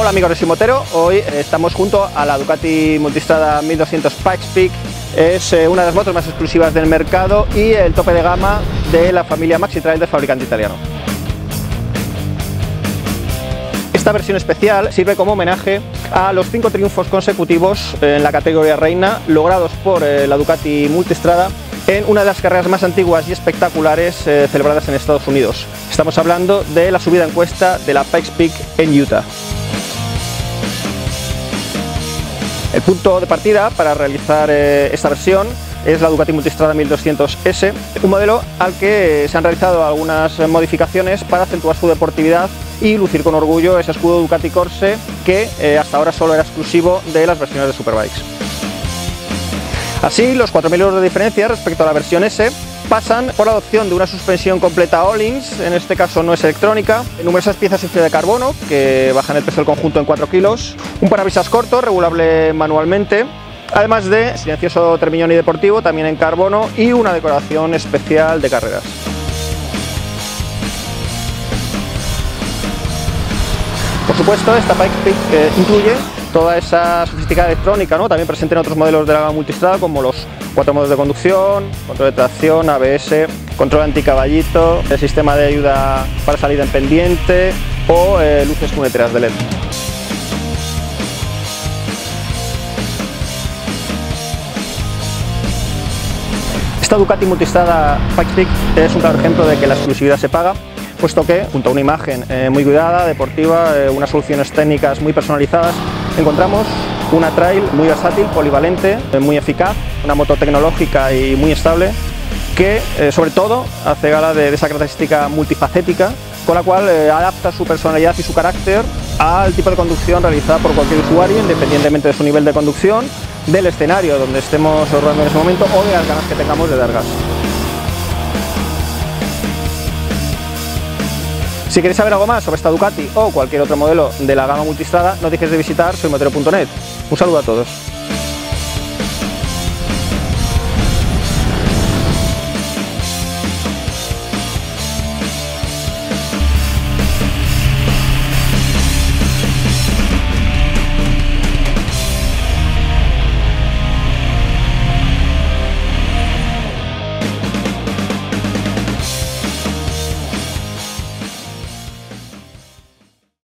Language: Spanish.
Hola amigos de Simotero, hoy estamos junto a la Ducati Multistrada 1200 Pikes Peak. Es una de las motos más exclusivas del mercado y el tope de gama de la familia Maxi Trail del fabricante italiano. Esta versión especial sirve como homenaje a los 5 triunfos consecutivos en la categoría reina logrados por la Ducati Multistrada en una de las carreras más antiguas y espectaculares celebradas en Estados Unidos. Estamos hablando de la subida en cuesta de la Pikes Peak en Utah. El punto de partida para realizar esta versión es la Ducati Multistrada 1200S, un modelo al que se han realizado algunas modificaciones para acentuar su deportividad y lucir con orgullo ese escudo Ducati Corse que hasta ahora solo era exclusivo de las versiones de Superbikes. Así, los 4.000 euros de diferencia respecto a la versión S pasan por la adopción de una suspensión completa Öhlins, en este caso no es electrónica, numerosas piezas en fibra de carbono que bajan el peso del conjunto en 4 kilos, un parabrisas corto regulable manualmente, además de silencioso Termignoni deportivo también en carbono y una decoración especial de carreras. Por supuesto, esta Pikes Peak incluye toda esa sofisticada electrónica, ¿no? También presente en otros modelos de la gama Multistrada, como los 4 modos de conducción, control de tracción, ABS, control anticaballito, el sistema de ayuda para salida en pendiente o luces puñeteras de LED. Esta Ducati Multistrada Pikes Peak es un claro ejemplo de que la exclusividad se paga, puesto que, junto a una imagen muy cuidada, deportiva, unas soluciones técnicas muy personalizadas, encontramos una trail muy versátil, polivalente, muy eficaz, una moto tecnológica y muy estable, que sobre todo hace gala de esa característica multifacética, con la cual adapta su personalidad y su carácter al tipo de conducción realizada por cualquier usuario, independientemente de su nivel de conducción, del escenario donde estemos rodando en ese momento o de las ganas que tengamos de dar gas. Si queréis saber algo más sobre esta Ducati o cualquier otro modelo de la gama Multistrada, no dejes de visitar soymotero.net. Un saludo a todos.